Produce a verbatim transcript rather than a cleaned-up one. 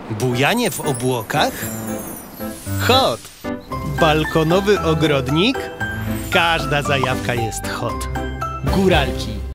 Bujanie w obłokach? Hot! Balkonowy ogrodnik? Każda zajawka jest hot. Góralki.